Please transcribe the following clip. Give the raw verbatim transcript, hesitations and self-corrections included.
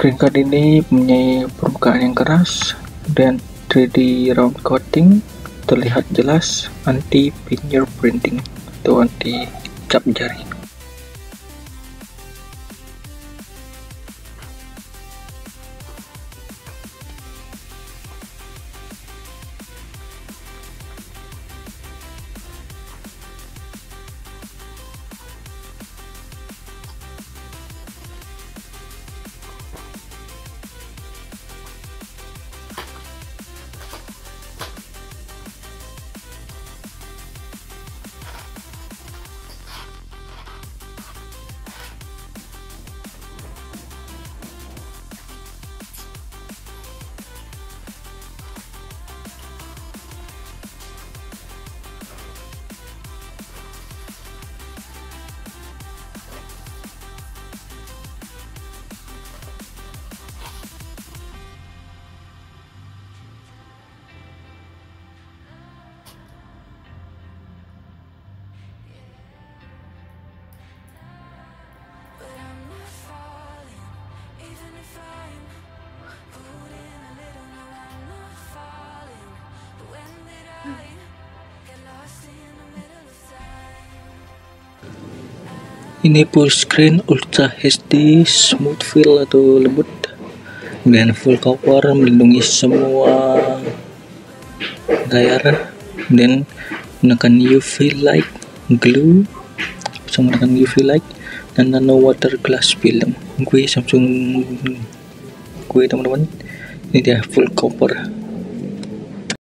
Screen card ini mempunyai permukaan yang keras dan tiga D round coating, terlihat jelas, anti fingerprinting atau anti cap jari. Ini full screen Ultra H D smooth feel atau lembut, kemudian full cover melindungi semua layar, kemudian menekan U V light glue, bisa menekan U V light dan nano water glass film. Gue Samsung gue teman-teman, ini dia full cover.